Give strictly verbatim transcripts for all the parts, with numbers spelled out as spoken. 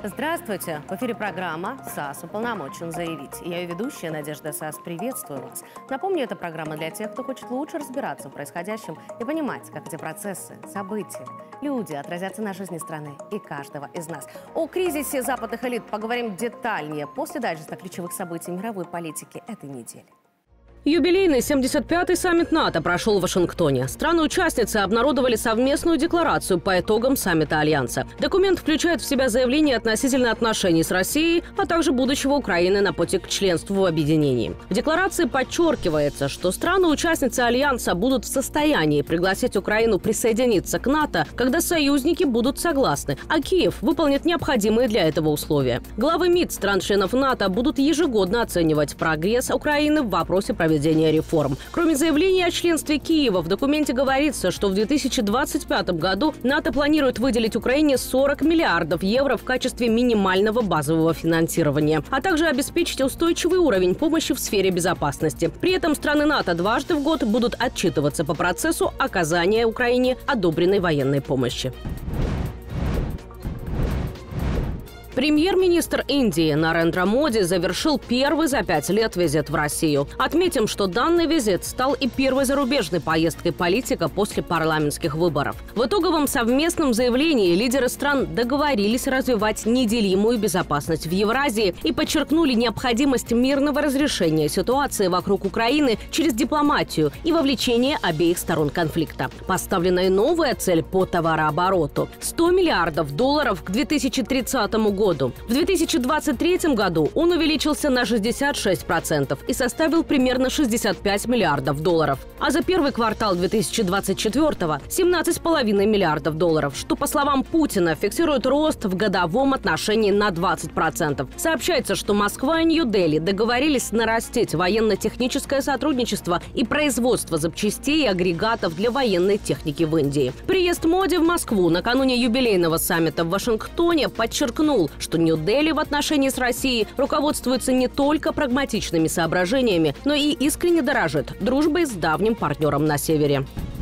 Здравствуйте! В эфире программа «САС уполномочен заявить». Я ее ведущая Надежда САС. Приветствую вас. Напомню, это программа для тех, кто хочет лучше разбираться в происходящем и понимать, как эти процессы, события, люди отразятся на жизни страны и каждого из нас. О кризисе западных элит поговорим детальнее после дайджеста ключевых событий мировой политики этой недели. Юбилейный семьдесят пятый саммит НАТО прошел в Вашингтоне. Страны-участницы обнародовали совместную декларацию по итогам саммита Альянса. Документ включает в себя заявление относительно отношений с Россией, а также будущего Украины на пути к членству в объединении. В декларации подчеркивается, что страны-участницы Альянса будут в состоянии пригласить Украину присоединиться к НАТО, когда союзники будут согласны, а Киев выполнит необходимые для этого условия. Главы МИД стран-членов НАТО будут ежегодно оценивать прогресс Украины в вопросе проведения реформ. Кроме заявления о членстве Киева, в документе говорится, что в две тысячи двадцать пятом году НАТО планирует выделить Украине сорок миллиардов евро в качестве минимального базового финансирования, а также обеспечить устойчивый уровень помощи в сфере безопасности. При этом страны НАТО дважды в год будут отчитываться по процессу оказания Украине одобренной военной помощи. Премьер-министр Индии Нарендра Моди завершил первый за пять лет визит в Россию. Отметим, что данный визит стал и первой зарубежной поездкой политика после парламентских выборов. В итоговом совместном заявлении лидеры стран договорились развивать неделимую безопасность в Евразии и подчеркнули необходимость мирного разрешения ситуации вокруг Украины через дипломатию и вовлечение обеих сторон конфликта. Поставлена и новая цель по товарообороту – сто миллиардов долларов к две тысячи тридцатому году. В две тысячи двадцать третьем году он увеличился на шестьдесят шесть процентов и составил примерно шестьдесят пять миллиардов долларов. А за первый квартал две тысячи двадцать четвёртого – семнадцать с половиной миллиардов долларов, что, по словам Путина, фиксирует рост в годовом отношении на двадцать процентов. Сообщается, что Москва и Нью-Дели договорились нарастить военно-техническое сотрудничество и производство запчастей и агрегатов для военной техники в Индии. Приезд Моди в Москву накануне юбилейного саммита в Вашингтоне подчеркнул, что Нью-Дели в отношении с Россией руководствуется не только прагматичными соображениями, но и искренне дорожит дружбой с давним партнером на севере.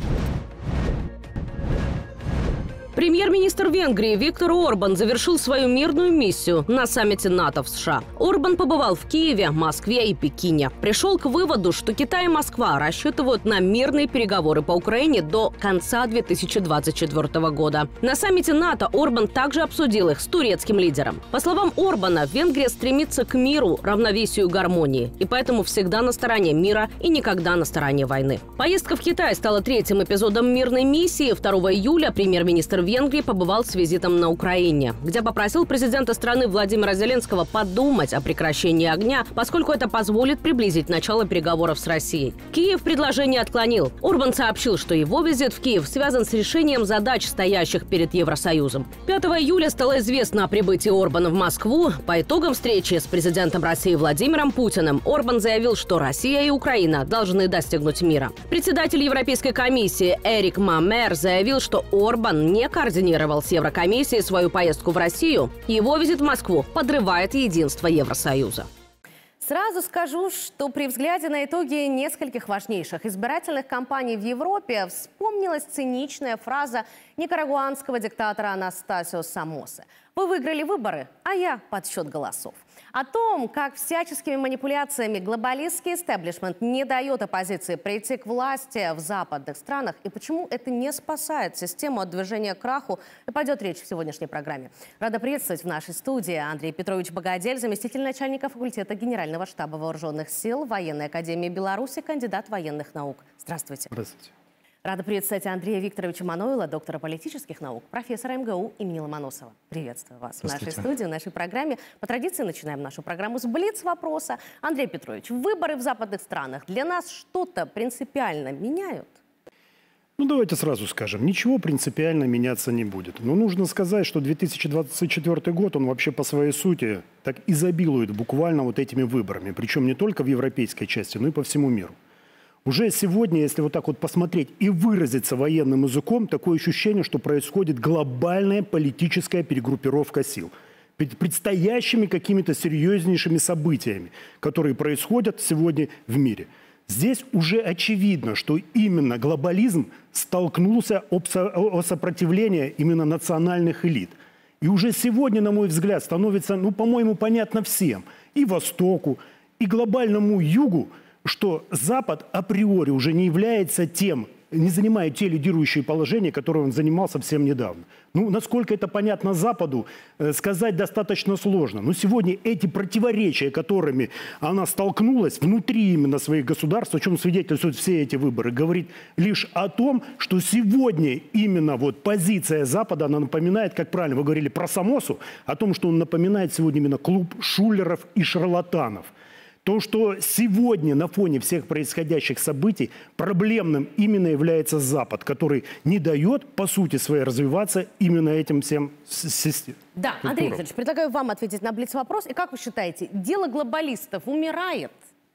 Премьер-министр Венгрии Виктор Орбан завершил свою мирную миссию на саммите НАТО в США. Орбан побывал в Киеве, Москве и Пекине. Пришел к выводу, что Китай и Москва рассчитывают на мирные переговоры по Украине до конца две тысячи двадцать четвёртого года. На саммите НАТО Орбан также обсудил их с турецким лидером. По словам Орбана, Венгрия стремится к миру, равновесию и гармонии, и поэтому всегда на стороне мира и никогда на стороне войны. Поездка в Китай стала третьим эпизодом мирной миссии. второго июля премьер-министр Венгрии побывал с визитом на Украине, где попросил президента страны Владимира Зеленского подумать о прекращении огня, поскольку это позволит приблизить начало переговоров с Россией. Киев предложение отклонил. Орбан сообщил, что его визит в Киев связан с решением задач, стоящих перед Евросоюзом. пятого июля стало известно о прибытии Орбана в Москву. По итогам встречи с президентом России Владимиром Путиным Орбан заявил, что Россия и Украина должны достигнуть мира. Председатель Европейской комиссии Эрик Мамер заявил, что Орбан не координировал с Еврокомиссией свою поездку в Россию. Его визит в Москву подрывает единство Евросоюза. Сразу скажу, что при взгляде на итоги нескольких важнейших избирательных кампаний в Европе вспомнилась циничная фраза никарагуанского диктатора Анастасио Сомосы: «Вы выиграли выборы, а я подсчет голосов». О том, как всяческими манипуляциями глобалистский истеблишмент не дает оппозиции прийти к власти в западных странах и почему это не спасает систему от движения к краху, пойдет речь в сегодняшней программе. Рада приветствовать в нашей студии Андрей Петрович Богодель, заместитель начальника факультета Генерального штаба Вооруженных сил Военной академии Беларуси, кандидат военных наук. Здравствуйте. Здравствуйте. Рада приветствовать Андрея Викторовича Манойла, доктора политических наук, профессора эм гэ у имени Ломоносова. Приветствую вас в нашей студии, в нашей программе. По традиции начинаем нашу программу с блиц-вопроса. Андрей Петрович, выборы в западных странах для нас что-то принципиально меняют? Ну, давайте сразу скажем, ничего принципиально меняться не будет. Но нужно сказать, что две тысячи двадцать четвёртый год, он вообще по своей сути так изобилует буквально вот этими выборами. Причем не только в европейской части, но и по всему миру. Уже сегодня, если вот так вот посмотреть и выразиться военным языком, такое ощущение, что происходит глобальная политическая перегруппировка сил. Перед предстоящими какими-то серьезнейшими событиями, которые происходят сегодня в мире. Здесь уже очевидно, что именно глобализм столкнулся о сопротивлении именно национальных элит. И И уже сегодня, на мой взгляд, становится, ну, по-моему, понятно всем, и Востоку, и глобальному Югу, что Запад априори уже не является тем, не занимает те лидирующие положения, которые он занимал совсем недавно. Ну, насколько это понятно Западу, э, сказать достаточно сложно. Но сегодня эти противоречия, которыми она столкнулась внутри именно своих государств, о чем свидетельствуют все эти выборы, говорит лишь о том, что сегодня именно вот позиция Запада, она напоминает, как правильно вы говорили про Самосу, о том, что он напоминает сегодня именно клуб шулеров и шарлатанов. То, что сегодня на фоне всех происходящих событий проблемным именно является Запад, который не дает, по сути своей, развиваться именно этим всем системам. Да, Андрей Викторович, предлагаю вам ответить на блиц-вопрос. И как вы считаете, дело глобалистов умирает?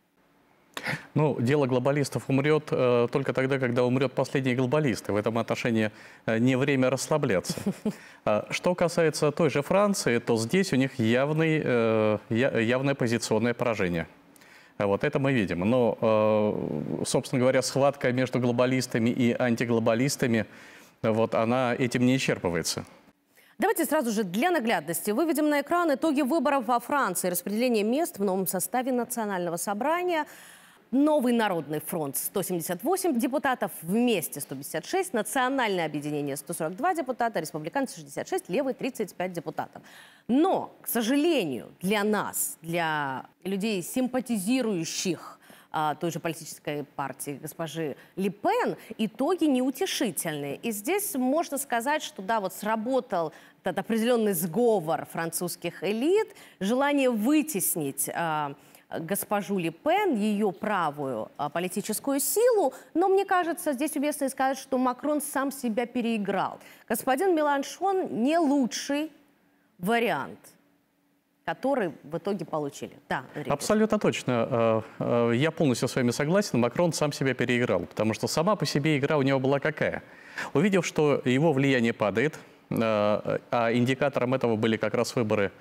Ну, дело глобалистов умрет э, только тогда, когда умрет последний глобалист. И в этом отношении э, не время расслабляться. А, что касается той же Франции, то здесь у них явный, э, явное позиционное поражение. Вот это мы видим. Но, э, собственно говоря, схватка между глобалистами и антиглобалистами, вот она этим не исчерпывается. Давайте сразу же для наглядности выведем на экран итоги выборов во Франции. Распределение мест в новом составе Национального собрания. Новый народный фронт сто семьдесят восемь депутатов, вместе сто пятьдесят шесть, национальное объединение сто сорок два депутата, республиканцы шестьдесят шесть, левые тридцать пять депутатов. Но, к сожалению, для нас, для людей, симпатизирующих а, той же политической партии госпожи Ле Пен, итоги неутешительные. И здесь можно сказать, что да, вот сработал этот определенный сговор французских элит, желание вытеснить а, госпожу Ле Пен, ее правую а, политическую силу, но мне кажется, здесь уместно сказать, что Макрон сам себя переиграл. Господин Меланшон не лучший вариант, который в итоге получили. Да, Андрей. Абсолютно точно. Я полностью с вами согласен. Макрон сам себя переиграл, потому что сама по себе игра у него была какая? Увидев, что его влияние падает, а индикатором этого были как раз выборы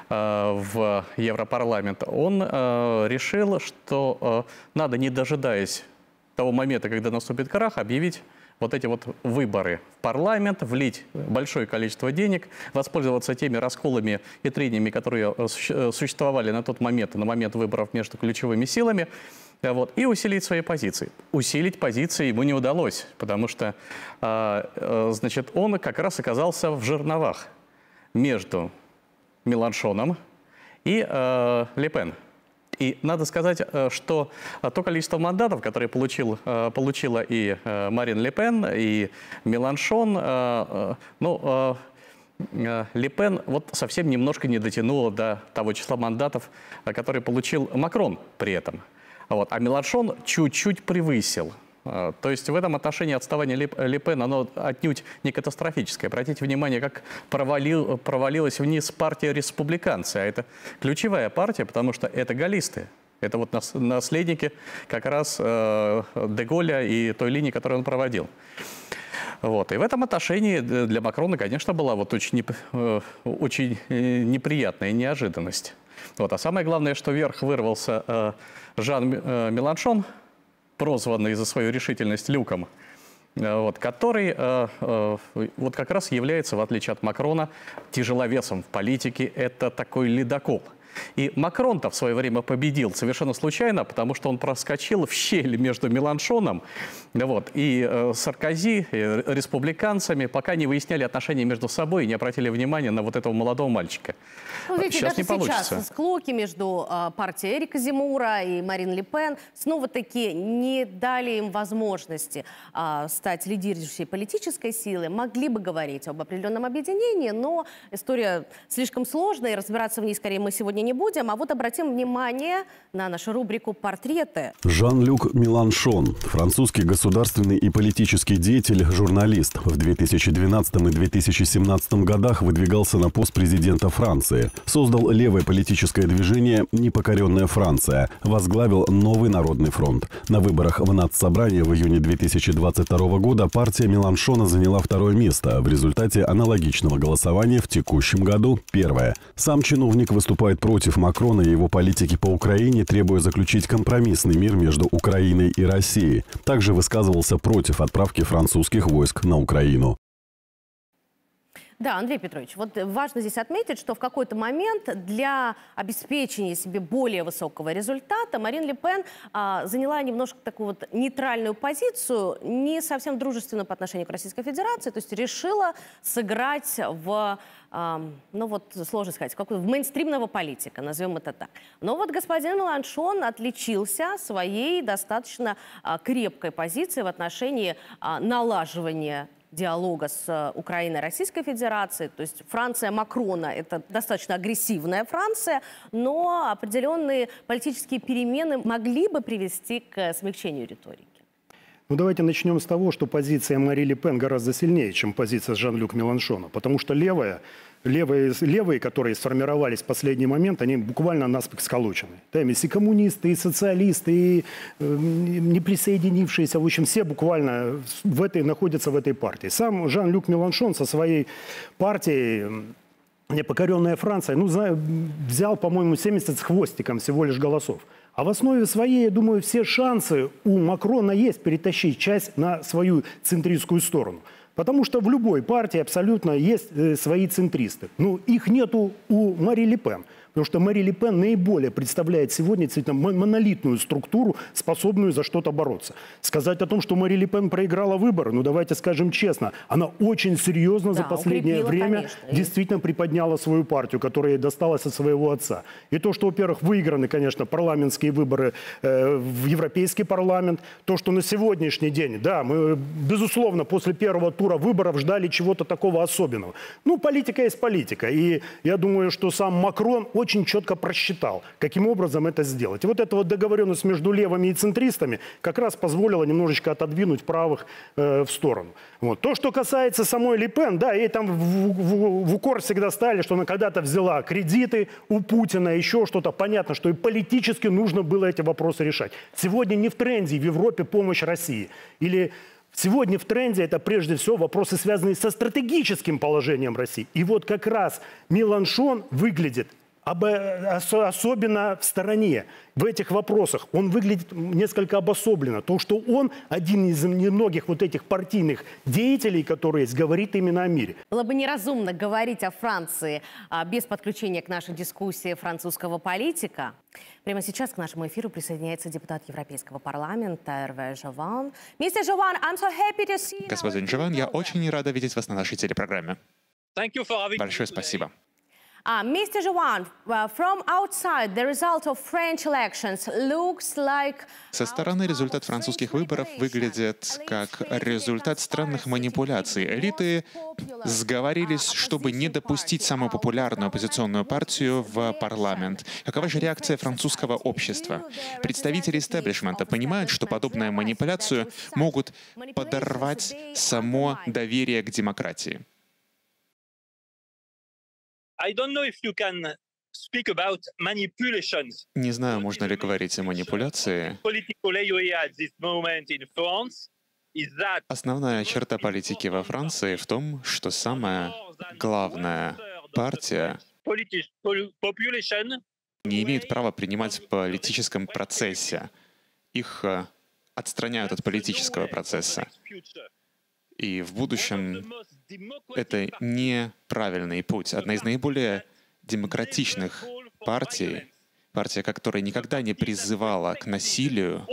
в Европарламент, он решил, что надо, не дожидаясь того момента, когда наступит крах, объявить вот эти вот выборы в парламент, влить большое количество денег, воспользоваться теми расколами и трениями, которые существовали на тот момент, на момент выборов между ключевыми силами, вот, и усилить свои позиции. Усилить позиции ему не удалось, потому что значит, он как раз оказался в жерновах между Меланшоном и э, Ле Пен. И надо сказать, что то количество мандатов, которые получил, получила и Марин Ле Пен, и Меланшон, ну, Ле Пен вот совсем немножко не дотянула до того числа мандатов, которые получил Макрон при этом. Вот. А Меланшон чуть-чуть превысил. То есть в этом отношении отставание Ле Пен, оно отнюдь не катастрофическое. Обратите внимание, как провалил, провалилась вниз партия республиканцы. А это ключевая партия, потому что это галлисты. Это вот наследники как раз э, де Голля и той линии, которую он проводил. Вот. И в этом отношении для Макрона, конечно, была вот очень, не, э, очень неприятная неожиданность. Вот. А самое главное, что вверх вырвался э, Жан э, Меланшон, прозванный за свою решительность Люком, вот, который э, э, вот как раз является, в отличие от Макрона, тяжеловесом в политике. Это такой ледокол. И Макрон-то в свое время победил совершенно случайно, потому что он проскочил в щель между Меланшоном вот, и э, Саркози, и республиканцами, пока не выясняли отношения между собой и не обратили внимания на вот этого молодого мальчика. Ну, видите, сейчас даже не получится. Сейчас склоки между э, партией Эрика Земмура и Марин Ле Пен снова-таки не дали им возможности э, стать лидирующей политической силой. Могли бы говорить об определенном объединении, но история слишком сложная, и разбираться в ней скорее мы сегодня не будем. А вот обратим внимание на нашу рубрику «Портреты». Жан-Люк Меланшон, французский государственный и политический деятель, журналист. В две тысячи двенадцатом и две тысячи семнадцатом годах выдвигался на пост президента Франции. Создал левое политическое движение «Непокоренная Франция». Возглавил Новый народный фронт. На выборах в Нацсобрание в июне две тысячи двадцать второго года партия Меланшона заняла второе место. В результате аналогичного голосования в текущем году – первое. Сам чиновник выступает против Макрона и его политики по Украине, требуя заключить компромиссный мир между Украиной и Россией. Также высказывался против отправки французских войск на Украину. Да, Андрей Петрович, вот важно здесь отметить, что в какой-то момент для обеспечения себе более высокого результата Марин Ле Пен а, заняла немножко такую вот нейтральную позицию, не совсем дружественную по отношению к Российской Федерации, то есть решила сыграть в, а, ну вот сложно сказать, какой, в мейнстримного политика, назовем это так. Но вот господин Меланшон отличился своей достаточно а, крепкой позицией в отношении а, налаживания диалога с Украиной и Российской Федерацией. То есть Франция Макрона – это достаточно агрессивная Франция, но определенные политические перемены могли бы привести к смягчению риторики. Ну, давайте начнем с того, что позиция Мари Ле Пен гораздо сильнее, чем позиция Жан-Люка Меланшона. Потому что левая, левые, левые, которые сформировались в последний момент, они буквально наспех сколочены. Там есть и коммунисты, и социалисты, и э, не присоединившиеся. В общем, все буквально в этой, находятся в этой партии. Сам Жан-Люк Меланшон со своей партией «Непокоренная Франция» ну, взял, по-моему, семьдесят с хвостиком всего лишь голосов. А в основе своей, я думаю, все шансы у Макрона есть перетащить часть на свою центристскую сторону. Потому что в любой партии абсолютно есть э, свои центристы. Но их нету у Мари Ле Пен. Потому что Мари Ле Пен наиболее представляет сегодня действительно монолитную структуру, способную за что-то бороться. Сказать о том, что Мари Ле Пен проиграла выборы, ну давайте скажем честно, она очень серьезно да, за последнее время конечно, действительно приподняла свою партию, которая ей досталась от своего отца. И то, что, во-первых, выиграны, конечно, парламентские выборы э, в Европейский парламент, то, что на сегодняшний день, да, мы, безусловно, после первого тура выборов ждали чего-то такого особенного. Ну, политика есть политика. И я думаю, что сам Макрон очень четко просчитал, каким образом это сделать. И вот эта вот договоренность между левыми и центристами как раз позволила немножечко отодвинуть правых э, в сторону. Вот. То, что касается самой Ле Пен, да, ей там в, в, в укор всегда ставили, что она когда-то взяла кредиты у Путина, еще что-то. Понятно, что и политически нужно было эти вопросы решать. Сегодня не в тренде в Европе помощь России. Или сегодня в тренде это прежде всего вопросы, связанные со стратегическим положением России. И вот как раз Меланшон выглядит особенно в стороне в этих вопросах. Он выглядит несколько обособленно. То, что он один из немногих вот этих партийных деятелей, которые есть, говорит именно о мире. Было бы неразумно говорить о Франции а, без подключения к нашей дискуссии французского политика. Прямо сейчас к нашему эфиру присоединяется депутат Европейского парламента Эрве Жован. мистер Жован, I'm so happy to see you. Господин Жован, я очень рада видеть вас на нашей телепрограмме. Большое спасибо. Uh, мистер Жован, uh, from outside, the result of French elections looks like... Со стороны результат французских выборов выглядит как результат странных манипуляций. Элиты сговорились, чтобы не допустить самую популярную оппозиционную партию в парламент. Какова же реакция французского общества? Представители истеблишмента понимают, что подобную манипуляцию могут подорвать само доверие к демократии. Не знаю, можно ли говорить о манипуляции. Основная черта политики во Франции в том, что самая главная партия не имеет права принимать в политическом процессе. Их отстраняют от политического процесса. И в будущем это неправильный путь. Одна из наиболее демократичных партий, партия, которая никогда не призывала к насилию,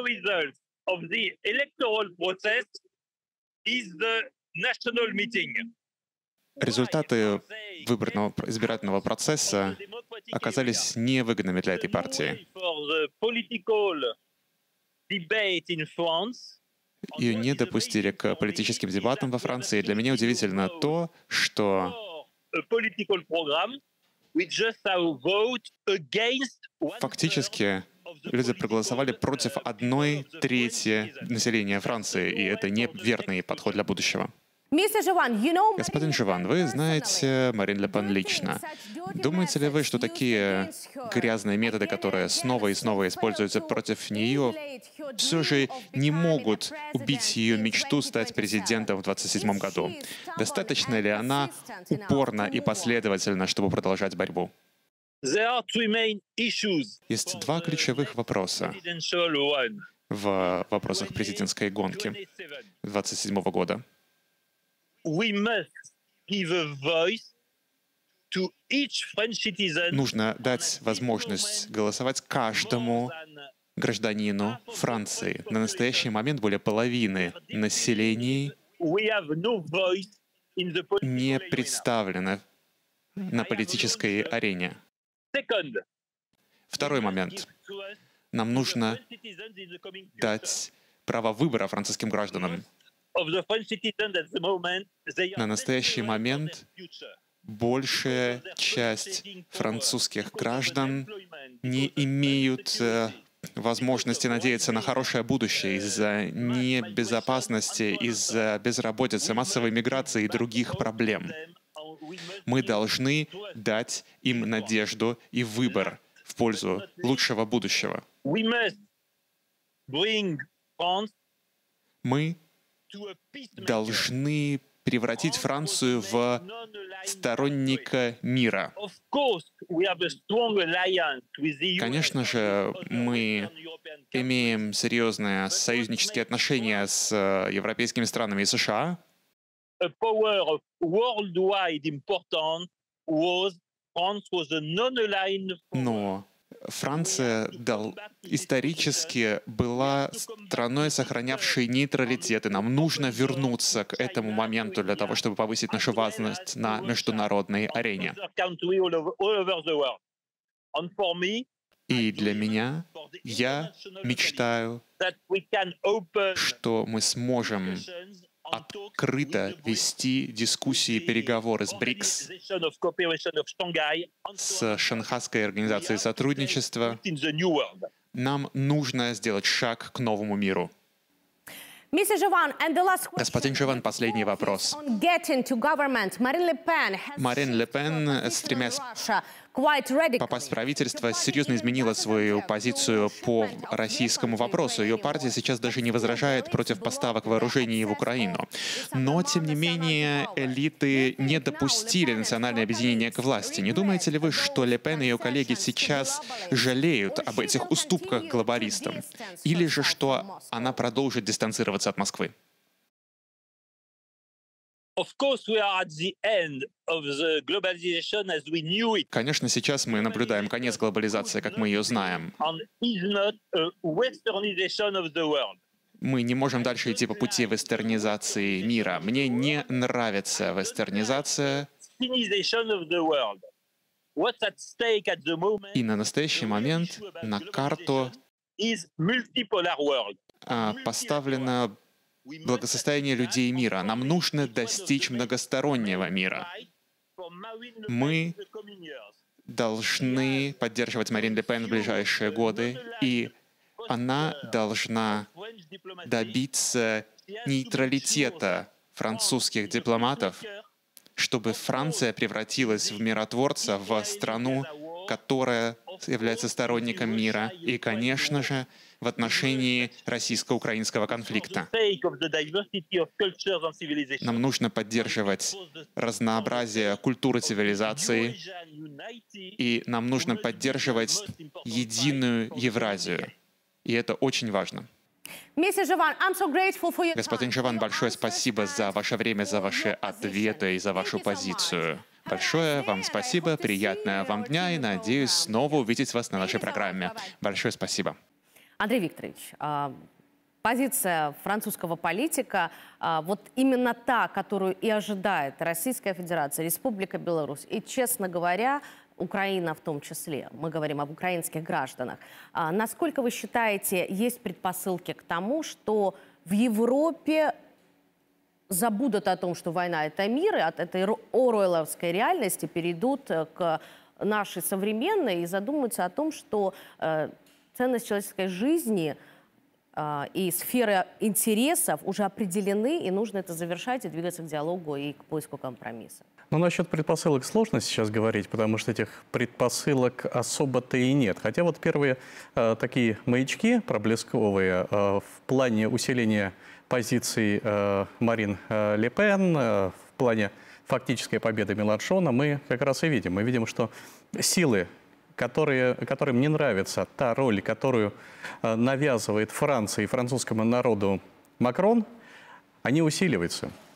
результаты выборного избирательного процесса оказались невыгодными для этой партии. Ее не допустили к политическим дебатам во Франции. Для меня удивительно то, что фактически люди проголосовали против одной трети населения Франции, и это неверный подход для будущего. Господин Жован, вы знаете Марин Ле Пен лично. Думаете ли вы, что такие грязные методы, которые снова и снова используются против нее, все же не могут убить ее мечту стать президентом в двадцать седьмом году? Достаточно ли она упорна и последовательна, чтобы продолжать борьбу? Есть два ключевых вопроса в вопросах президентской гонки двадцать седьмого года. Нужно дать возможность голосовать каждому гражданину Франции. На настоящий момент более половины населения не представлено на политической арене. Второй момент. Нам нужно дать право выбора французским гражданам. На настоящий момент большая часть французских граждан не имеют возможности надеяться на хорошее будущее из-за небезопасности, из-за безработицы, массовой миграции и других проблем. Мы должны дать им надежду и выбор в пользу лучшего будущего. Мы должны превратить Францию в сторонника мира. Конечно же, мы имеем серьезные союзнические отношения с европейскими странами и США. Но Франция дал, исторически была страной, сохранявшей нейтралитет, и нам нужно вернуться к этому моменту для того, чтобы повысить нашу важность на международной арене. И для меня, я мечтаю, что мы сможем открыто вести дискуссии и переговоры с БРИКС, с Шанхайской организацией сотрудничества. Нам нужно сделать шаг к новому миру. Господин Живан, последний вопрос. Марин Ле Пен, стремясь попасть в правительство, серьезно изменила свою позицию по российскому вопросу. Ее партия сейчас даже не возражает против поставок вооружений в Украину. Но, тем не менее, элиты не допустили национальное объединение к власти. Не думаете ли вы, что Ле Пен и ее коллеги сейчас жалеют об этих уступках глобалистам? Или же, что она продолжит дистанцироваться от Москвы? Конечно, сейчас мы наблюдаем конец глобализации, как мы ее знаем. Мы не можем дальше идти по пути вестернизации мира. Мне не нравится вестернизация. И на настоящий момент на карту поставлено благосостояние людей мира. Нам нужно достичь многостороннего мира. Мы должны поддерживать Марин Ле Пен в ближайшие годы, и она должна добиться нейтралитета французских дипломатов, чтобы Франция превратилась в миротворца, в страну, которая является сторонником мира, и, конечно же, в отношении российско-украинского конфликта. Нам нужно поддерживать разнообразие культуры цивилизации, и нам нужно поддерживать единую Евразию. И это очень важно. Господин Живан, большое спасибо за ваше время, за ваши ответы и за вашу позицию. Большое вам спасибо, приятного вам дня, и надеюсь снова увидеть вас на нашей программе. Большое спасибо. Андрей Викторович, позиция французского политика, вот именно та, которую и ожидает Российская Федерация, Республика Беларусь и, честно говоря, Украина в том числе. Мы говорим об украинских гражданах. Насколько вы считаете, есть предпосылки к тому, что в Европе забудут о том, что война — это мир, и от этой оруэлловской реальности перейдут к нашей современной и задумаются о том, что ценность человеческой жизни э, и сферы интересов уже определены, и нужно это завершать и двигаться к диалогу и к поиску компромисса? Ну, насчет предпосылок сложно сейчас говорить, потому что этих предпосылок особо-то и нет. Хотя вот первые э, такие маячки проблесковые э, в плане усиления позиций э, Марин э, Ле Пен, э, в плане фактической победы Меланшона мы как раз и видим. Мы видим, что силы, Которые, которым не нравится та роль, которую э, навязывает Франция и французскому народу Макрон, они усиливаются.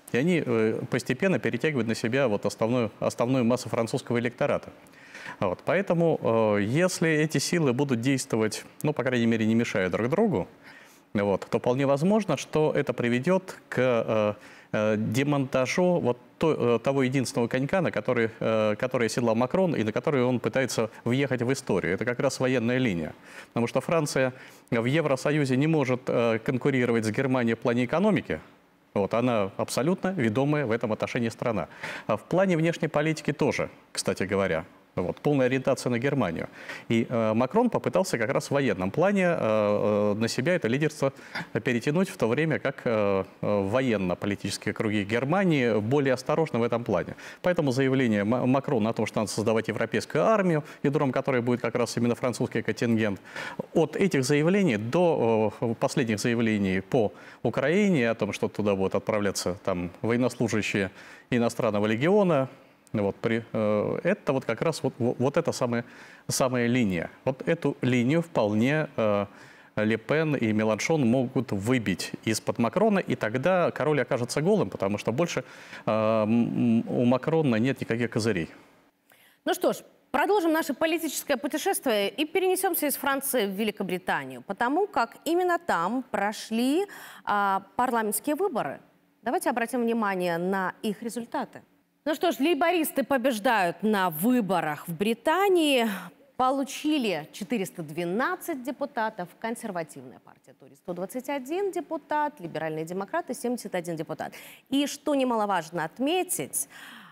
И они постепенно перетягивают на себя вот основную, основную массу французского электората. Вот. Поэтому, если эти силы будут действовать, ну, по крайней мере, не мешая друг другу, вот, то вполне возможно, что это приведет к демонтажу вот то, того единственного конька, на который, который оседлал Макрон и на который он пытается въехать в историю. Это как раз военная линия. Потому что Франция в Евросоюзе не может конкурировать с Германией в плане экономики. Вот, она абсолютно ведомая в этом отношении страна. А в плане внешней политики тоже, кстати говоря. Вот, полная ориентация на Германию. И э, Макрон попытался как раз в военном плане э, на себя это лидерство перетянуть, в то время как э, военно-политические круги Германии более осторожны в этом плане. Поэтому заявление Макрона о том, что надо создавать европейскую армию, ядром которой будет как раз именно французский контингент, от этих заявлений до э, последних заявлений по Украине о том, что туда будут отправляться там, военнослужащие иностранного легиона, Вот, при, э, это вот как раз вот, вот эта самая, самая линия. Вот эту линию вполне э, Ле Пен и Меланшон могут выбить из-под Макрона, и тогда король окажется голым, потому что больше э, у Макрона нет никаких козырей. Ну что ж, продолжим наше политическое путешествие и перенесемся из Франции в Великобританию, потому как именно там прошли э, парламентские выборы. Давайте обратим внимание на их результаты. Ну что ж, лейбористы побеждают на выборах в Британии. Получили четыреста двенадцать депутатов, консервативная партия Тори сто двадцать один депутат, либеральные демократы семьдесят один депутат. И что немаловажно отметить,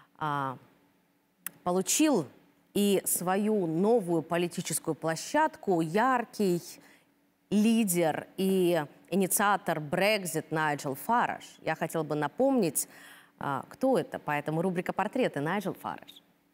получил и свою новую политическую площадку яркий лидер и инициатор Брексит Найджел Фараж. Я хотела бы напомнить, кто это, поэтому рубрика «Портреты» Найджел Фараж.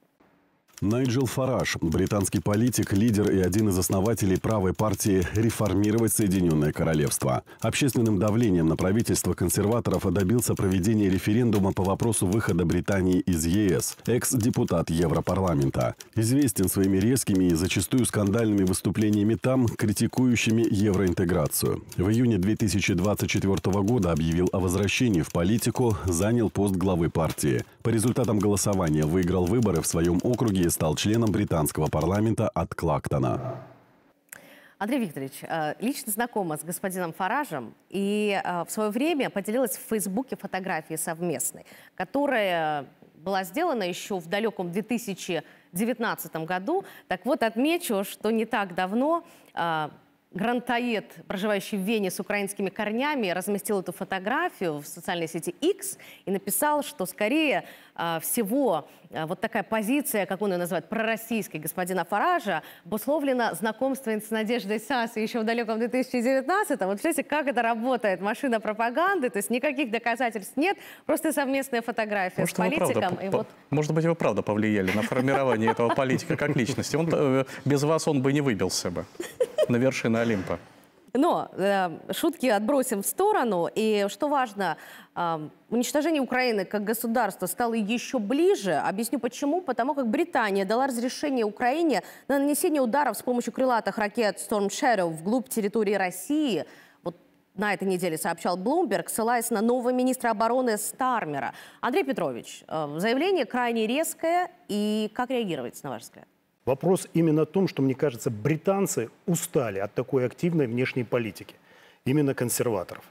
Найджел Фараж – британский политик, лидер и один из основателей правой партии «Реформировать Соединенное Королевство». Общественным давлением на правительство консерваторов добился проведения референдума по вопросу выхода Британии из Е С. Экс-депутат Европарламента. Известен своими резкими и зачастую скандальными выступлениями там, критикующими евроинтеграцию. В июне две тысячи двадцать четвёртого года объявил о возвращении в политику, занял пост главы партии. По результатам голосования выиграл выборы в своем округе и стал членом британского парламента от Клактона. Андрей Викторович, лично знакома с господином Фаражем и в свое время поделилась в Фейсбуке фотографией совместной, которая была сделана еще в далеком две тысячи девятнадцатом году. Так вот, отмечу, что не так давно грантоед, проживающий в Вене с украинскими корнями, разместил эту фотографию в социальной сети X и написал, что скорее э, всего э, вот такая позиция, как он ее называет, пророссийской господина Фаража, обусловлена знакомством с Надеждой Сасо еще в далеком две тысячи девятнадцатом. Вот представляете, как это работает, машина пропаганды, то есть никаких доказательств нет, просто совместная фотография может, с политиком. Правда, и по, вот... Может быть, вы правда повлияли на формирование этого политика как личности. Он, э, без вас он бы не выбился бы на вершину Олимпа. Но э, шутки отбросим в сторону. И что важно, э, уничтожение Украины как государства стало еще ближе. Объясню почему. Потому как Британия дала разрешение Украине на нанесение ударов с помощью крылатых ракет Storm Shadow вглубь территории России. Вот на этой неделе сообщал Bloomberg, ссылаясь на нового министра обороны Стармера. Андрей Петрович, э, заявление крайне резкое. И как реагировать, на ваш взгляд? Вопрос именно в том, что, мне кажется, британцы устали от такой активной внешней политики, именно консерваторов.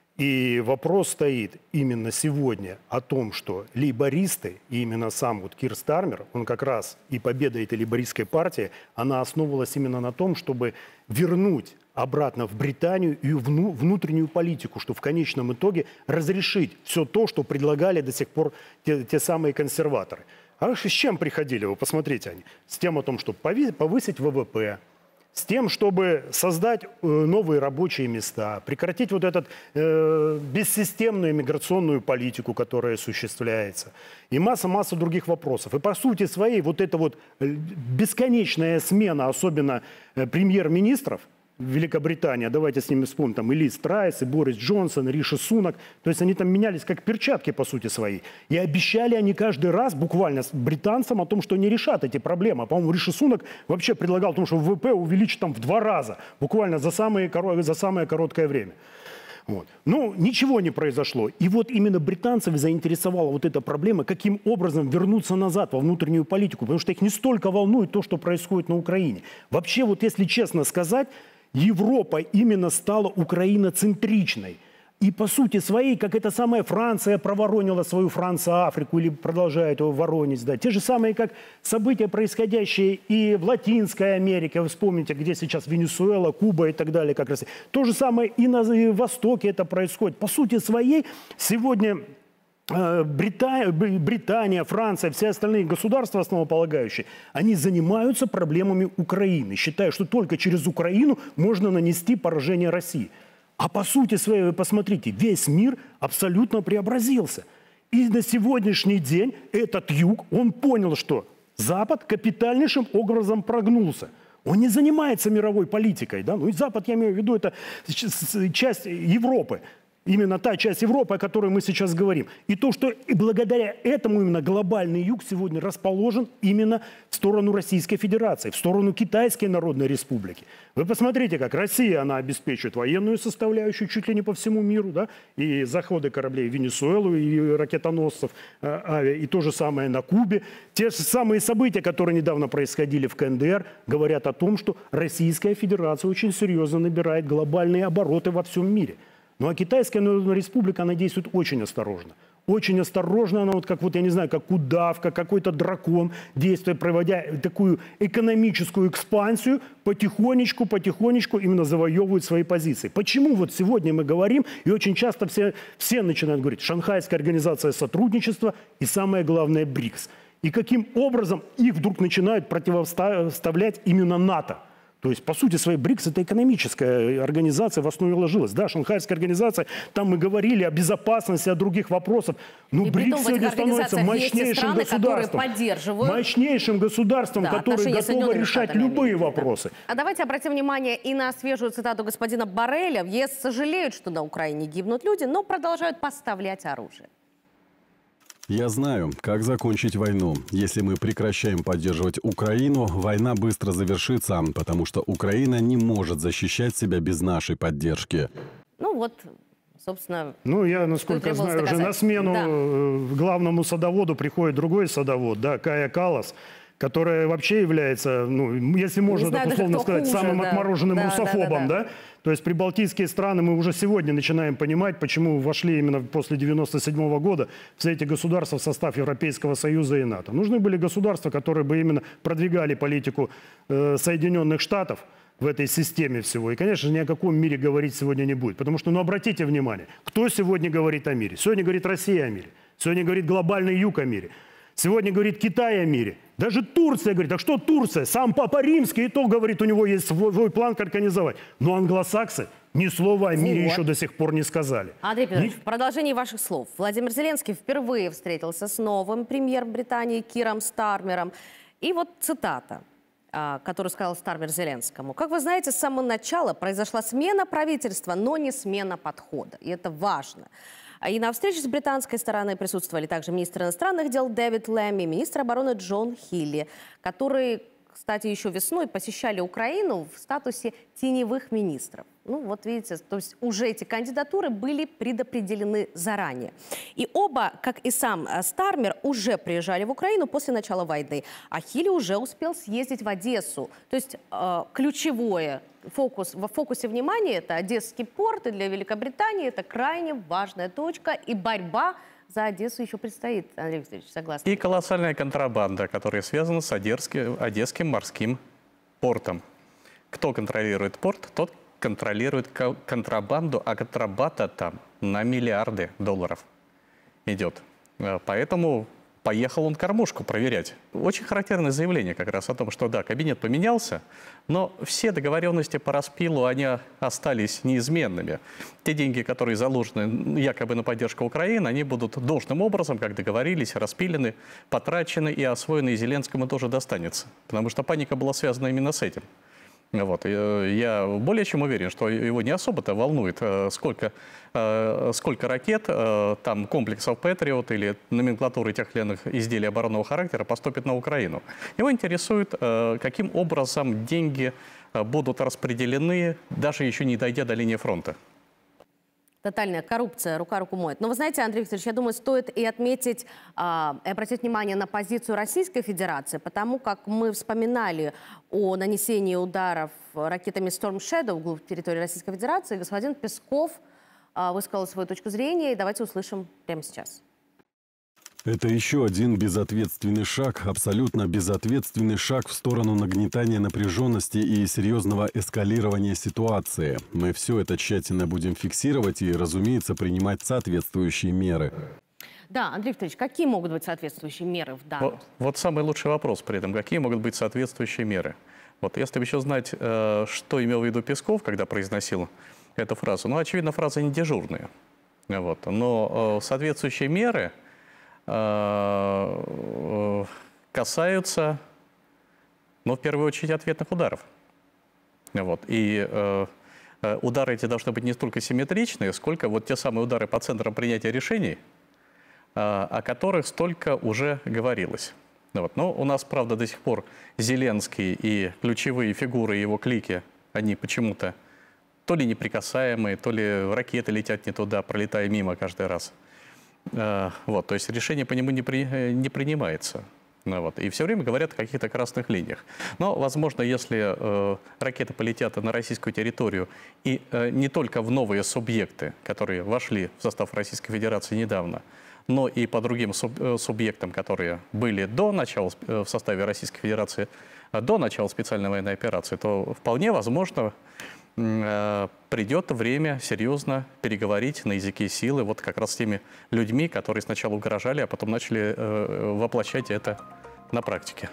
И вопрос стоит именно сегодня о том, что лейбористы, и именно сам вот Кир Стармер, он как раз и победа этой лейбористской партии, она основывалась именно на том, чтобы вернуть обратно в Британию и вну, внутреннюю политику, что в конечном итоге разрешить все то, что предлагали до сих пор те, те самые консерваторы. А с чем приходили, вы посмотрите они? С тем о том, чтобы повысить вэ вэ пэ, с тем, чтобы создать новые рабочие места, прекратить вот эту э, бессистемную миграционную политику, которая осуществляется, и масса-масса других вопросов. И по сути своей вот эта вот бесконечная смена, особенно премьер-министров, Великобритания, давайте с ними вспомним, там и Лиз Трайс, и Борис Джонсон, и Риши Сунак, то есть они там менялись как перчатки по сути своей. И обещали они каждый раз буквально британцам о том, что они решат эти проблемы. По-моему, Риши Сунак вообще предлагал о том, что вэ вэ пэ увеличить там в два раза, буквально за самое, за самое короткое время. Вот. Но ничего не произошло. И вот именно британцев заинтересовала вот эта проблема, каким образом вернуться назад во внутреннюю политику, потому что их не столько волнует то, что происходит на Украине. Вообще, вот если честно сказать, Европа именно стала украиноцентричной. И по сути своей, как эта самая Франция проворонила свою Францию-Африку или продолжает его воронить, да, те же самые, как события, происходящие и в Латинской Америке, вы вспомните, где сейчас Венесуэла, Куба и так далее, как раз. То же самое и на Востоке это происходит. По сути своей, сегодня э, Брита... Британия, Франция, все остальные государства, основополагающие, они занимаются проблемами Украины, считая, что только через Украину можно нанести поражение России. А по сути своей, вы посмотрите, весь мир абсолютно преобразился. И на сегодняшний день этот юг, он понял, что Запад капитальнейшим образом прогнулся. Он не занимается мировой политикой. Да? Ну и Запад, я имею в виду, это часть Европы. Именно та часть Европы, о которой мы сейчас говорим. И то, что благодаря этому именно глобальный юг сегодня расположен именно в сторону Российской Федерации, в сторону Китайской Народной Республики. Вы посмотрите, как Россия, она обеспечивает военную составляющую чуть ли не по всему миру, да, и заходы кораблей в Венесуэлу, и ракетоносцев, э, авиа, и то же самое на Кубе. Те же самые события, которые недавно происходили в КНДР, говорят о том, что Российская Федерация очень серьезно набирает глобальные обороты во всем мире. Ну а Китайская Народная Республика, она действует очень осторожно. Очень осторожно, она вот как, вот, я не знаю, как удавка, какой-то дракон, действуя, проводя такую экономическую экспансию, потихонечку, потихонечку именно завоевывают свои позиции. Почему вот сегодня мы говорим, и очень часто все, все начинают говорить, Шанхайская организация сотрудничества и самое главное БРИКС. И каким образом их вдруг начинают противоставлять именно НАТО. То есть, по сути своей, БРИКС – это экономическая организация, в основе ложилась. Да, Шанхайская организация, там мы говорили о безопасности, о других вопросах. Но и БРИКС сегодня становится мощнейшим страны, государством. Мощнейшим государством, да, которое готово решать любые Америки, вопросы. Да. А давайте обратим внимание и на свежую цитату господина Борреля. В ЕС сожалеют, что на Украине гибнут люди, но продолжают поставлять оружие. Я знаю, как закончить войну. Если мы прекращаем поддерживать Украину, война быстро завершится, потому что Украина не может защищать себя без нашей поддержки. Ну вот, собственно... Ну, я, насколько знаю, доказать. Уже на смену да. главному садоводу приходит другой садовод, да, Кая Каллас, которая вообще является, ну, если можно так условно сказать, хуже, самым да. отмороженным да, русофобом, да, да, да. да? То есть прибалтийские страны мы уже сегодня начинаем понимать, почему вошли именно после девяносто седьмого года все эти государства в состав Европейского Союза и НАТО. Нужны были государства, которые бы именно продвигали политику э, Соединенных Штатов в этой системе всего. И, конечно, ни о каком мире говорить сегодня не будет. Потому что, ну, обратите внимание, кто сегодня говорит о мире? Сегодня говорит Россия о мире. Сегодня говорит глобальный юг о мире. Сегодня говорит Китай о мире. Даже Турция говорит. Так что Турция? Сам Папа Римский и то говорит, у него есть свой, свой план, как организовать. Но англосаксы ни слова о мире вот. еще до сих пор не сказали. Андрей Петрович, ни... в продолжении ваших слов. Владимир Зеленский впервые встретился с новым премьером Британии Киром Стармером. И вот цитата, которую сказал Стармер Зеленскому. Как вы знаете, с самого начала произошла смена правительства, но не смена подхода. И это важно. И на встрече с британской стороной присутствовали также министр иностранных дел Дэвид Лэмми, министр обороны Джон Хилли, которые, кстати, еще весной посещали Украину в статусе теневых министров. Ну, вот видите, то есть уже эти кандидатуры были предопределены заранее. И оба, как и сам Стармер, уже приезжали в Украину после начала войны. А Хилли уже успел съездить в Одессу. То есть э, ключевое фокус, в фокусе внимания это Одесский порт, и для Великобритании это крайне важная точка. И борьба за Одессу еще предстоит, Андрей Викторович, согласны? И колоссальная контрабанда, которая связана с Одесским, Одесским морским портом. Кто контролирует порт, тот контролирует контрабанду, а контрабанда там на миллиарды долларов идет. Поэтому поехал он кормушку проверять. Очень характерное заявление как раз о том, что да, кабинет поменялся, но все договоренности по распилу, они остались неизменными. Те деньги, которые заложены якобы на поддержку Украины, они будут должным образом, как договорились, распилены, потрачены и освоены, и Зеленскому тоже достанется. Потому что паника была связана именно с этим. Вот. Я более чем уверен, что его не особо-то волнует, сколько, сколько ракет, там, комплексов Патриот или номенклатуры тех или иных изделий оборонного характера поступит на Украину. Его интересует, каким образом деньги будут распределены, даже еще не дойдя до линии фронта. Тотальная коррупция, рука руку моет. Но вы знаете, Андрей Викторович, я думаю, стоит и отметить, э, и обратить внимание на позицию Российской Федерации, потому как мы вспоминали о нанесении ударов ракетами Storm Shadow вглубь территории Российской Федерации. Господин Песков э, высказал свою точку зрения, и давайте услышим прямо сейчас. Это еще один безответственный шаг, абсолютно безответственный шаг в сторону нагнетания напряженности и серьезного эскалирования ситуации. Мы все это тщательно будем фиксировать и, разумеется, принимать соответствующие меры. Да, Андрей Викторович, какие могут быть соответствующие меры в данном? Вот, вот самый лучший вопрос при этом. Какие могут быть соответствующие меры? Вот если бы еще знать, э, что имел в виду Песков, когда произносил эту фразу, ну, очевидно, фраза не дежурная. Вот. Но э, соответствующие меры касаются, ну, в первую очередь, ответных ударов. Вот. И э, удары эти должны быть не столько симметричные, сколько вот те самые удары по центрам принятия решений, э, о которых столько уже говорилось. Вот. Но у нас, правда, до сих пор Зеленский и ключевые фигуры его клики, они почему-то то ли неприкасаемые, то ли ракеты летят не туда, пролетая мимо каждый раз. Вот, то есть решение по нему не, при, не принимается. Вот, и все время говорят о каких-то красных линиях. Но, возможно, если э, ракеты полетят на российскую территорию и э, не только в новые субъекты, которые вошли в состав Российской Федерации недавно, но и по другим суб, э, субъектам, которые были до начала э, в составе Российской Федерации, э, до начала специальной военной операции, то вполне возможно придет время серьезно переговорить на языке силы вот как раз с теми людьми, которые сначала угрожали, а потом начали э, воплощать это на практике.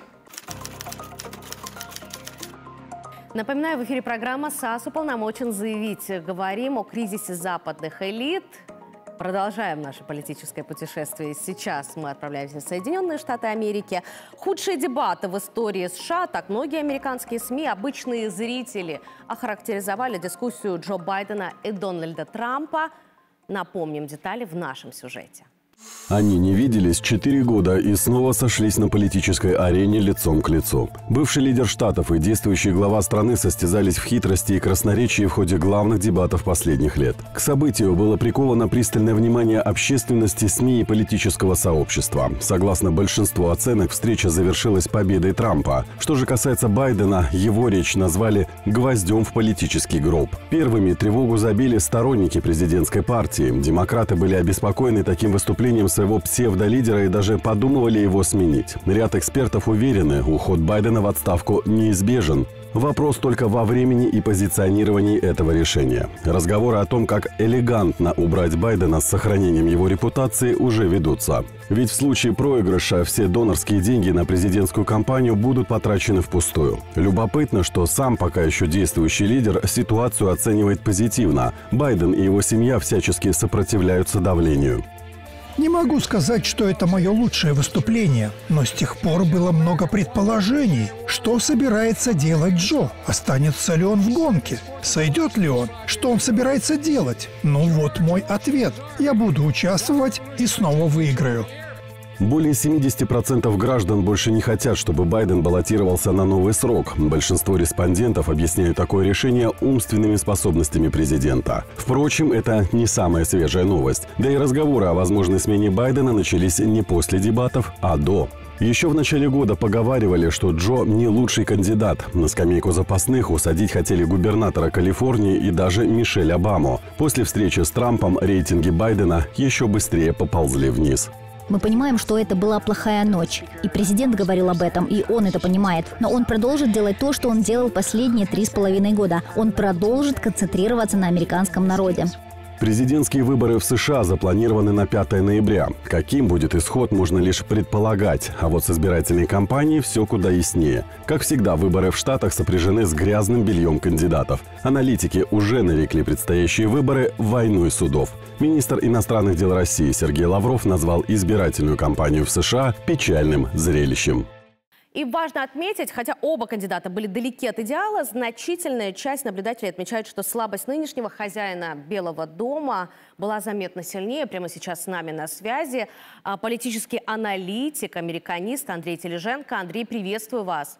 Напоминаю, в эфире программа «САС уполномочен заявить». Говорим о кризисе западных элит. Продолжаем наше политическое путешествие. Сейчас мы отправляемся в Соединенные Штаты Америки. Худшие дебаты в истории США. Так многие американские СМИ, обычные зрители, охарактеризовали дискуссию Джо Байдена и Дональда Трампа. Напомним детали в нашем сюжете. Они не виделись четыре года и снова сошлись на политической арене лицом к лицу. Бывший лидер штатов и действующий глава страны состязались в хитрости и красноречии в ходе главных дебатов последних лет. К событию было приковано пристальное внимание общественности, СМИ и политического сообщества. Согласно большинству оценок, встреча завершилась победой Трампа. Что же касается Байдена, его речь назвали «гвоздем в политический гроб». Первыми тревогу забили сторонники президентской партии. Демократы были обеспокоены таким выступлением своего псевдолидера и даже подумывали его сменить. Ряд экспертов уверены, уход Байдена в отставку неизбежен. Вопрос только во времени и позиционировании этого решения. Разговоры о том, как элегантно убрать Байдена с сохранением его репутации, уже ведутся. Ведь в случае проигрыша все донорские деньги на президентскую кампанию будут потрачены впустую. Любопытно, что сам пока еще действующий лидер ситуацию оценивает позитивно. Байден и его семья всячески сопротивляются давлению. Не могу сказать, что это мое лучшее выступление, но с тех пор было много предположений. Что собирается делать Джо? Останется ли он в гонке? Сойдет ли он? Что он собирается делать? Ну вот мой ответ. Я буду участвовать и снова выиграю. Более семидесяти процентов граждан больше не хотят, чтобы Байден баллотировался на новый срок. Большинство респондентов объясняют такое решение умственными способностями президента. Впрочем, это не самая свежая новость. Да и разговоры о возможной смене Байдена начались не после дебатов, а до. Еще в начале года поговаривали, что Джо не лучший кандидат. На скамейку запасных усадить хотели губернатора Калифорнии и даже Мишель Обаму. После встречи с Трампом рейтинги Байдена еще быстрее поползли вниз. Мы понимаем, что это была плохая ночь. И президент говорил об этом, и он это понимает. Но он продолжит делать то, что он делал последние три с половиной года. Он продолжит концентрироваться на американском народе. Президентские выборы в США запланированы на пятое ноября. Каким будет исход, можно лишь предполагать. А вот с избирательной кампанией все куда яснее. Как всегда, выборы в Штатах сопряжены с грязным бельем кандидатов. Аналитики уже нарекли предстоящие выборы войной судов. Министр иностранных дел России Сергей Лавров назвал избирательную кампанию в США печальным зрелищем. И важно отметить, хотя оба кандидата были далеки от идеала, значительная часть наблюдателей отмечает, что слабость нынешнего хозяина Белого дома была заметно сильнее. Прямо сейчас с нами на связи политический аналитик, американист Андрей Тележенко. Андрей, приветствую вас.